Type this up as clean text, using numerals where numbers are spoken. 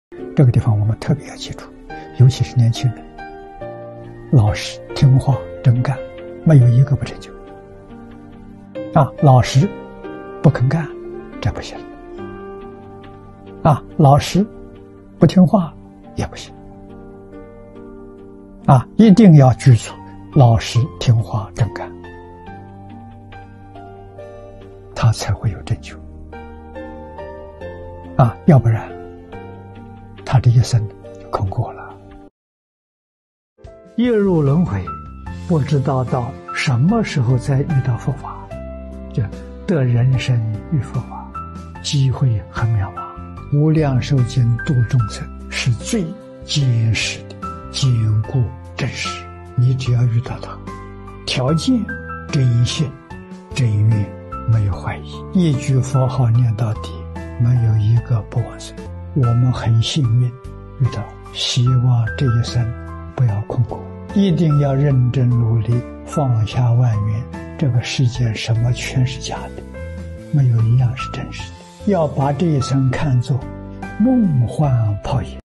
这个地方我们特别要记住，尤其是年轻人，老实听话真干，没有一个不成就。老实不肯干，这不行。老实不听话也不行。一定要具足老实听话真干，他才会有成就。要不然他这一生空过了。业入轮回，不知道到什么时候再遇到佛法，就得人生遇佛法，机会很渺茫。无量寿经度众生是最坚实的、坚固真实。你只要遇到它，条件真心真愿，没有怀疑，一句佛号念到底，没有一个不往生。我们很幸运遇到，希望这一生不要空过，一定要认真努力，放下万缘。这个世界什么全是假的，没有一样是真实的。要把这一生看作梦幻泡影。